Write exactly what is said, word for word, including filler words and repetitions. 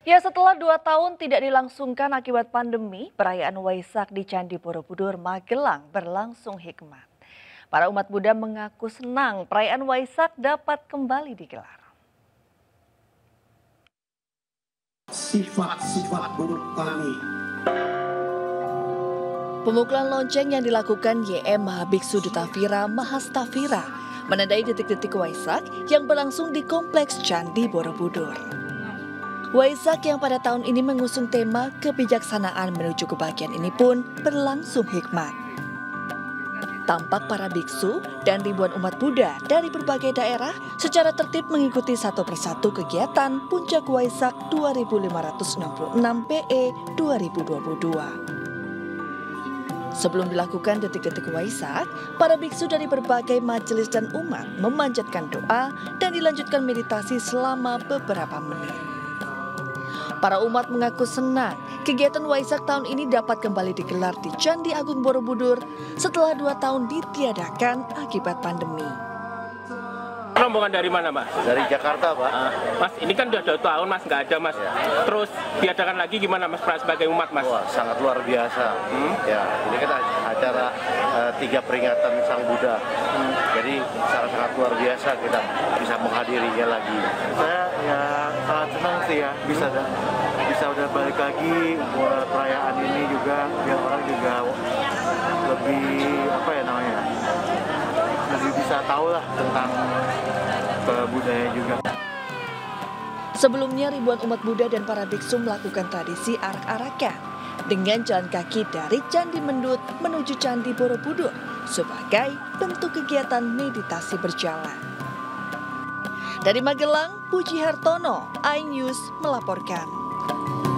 Ya, setelah dua tahun tidak dilangsungkan akibat pandemi, perayaan Waisak di Candi Borobudur, Magelang berlangsung hikmat. Para umat Buddha mengaku senang perayaan Waisak dapat kembali digelar. Sifat-sifat buruk kami. Pemukulan lonceng yang dilakukan Y M Mahabiksu Dutavira Mahastafira menandai detik-detik Waisak yang berlangsung di Kompleks Candi Borobudur. Waisak yang pada tahun ini mengusung tema kebijaksanaan menuju kebahagiaan ini pun berlangsung hikmat. Tampak para biksu dan ribuan umat Buddha dari berbagai daerah secara tertib mengikuti satu persatu kegiatan Puncak Waisak dua ribu lima ratus enam puluh enam B E dua ribu dua puluh dua. Sebelum dilakukan detik-detik Waisak, para biksu dari berbagai majelis dan umat memanjatkan doa dan dilanjutkan meditasi selama beberapa menit. Para umat mengaku senang kegiatan Waisak tahun ini dapat kembali digelar di Candi Agung Borobudur setelah dua tahun ditiadakan akibat pandemi. Rombongan dari mana, Mas? Dari Jakarta, Pak. Uh, mas, ini kan udah dua tahun, Mas, nggak ada, Mas. Ya. Terus diadakan lagi gimana, Mas, sebagai umat, Mas? Wah, sangat luar biasa. Hmm? Ya, ini kan acara uh, tiga peringatan Sang Buddha. Hmm. Jadi sangat-sangat luar biasa kita bisa menghadirinya lagi. Saya ya sangat senang sih ya bisa ada bisa udah balik lagi buat perayaan ini juga biar orang juga lebih apa ya namanya lebih bisa tahu lah tentang budaya juga. Sebelumnya ribuan umat Buddha dan para biksu melakukan tradisi arak-arakan dengan jalan kaki dari Candi Mendut menuju Candi Borobudur sebagai bentuk kegiatan meditasi berjalan. Dari Magelang, Puji Hartono, iNews melaporkan.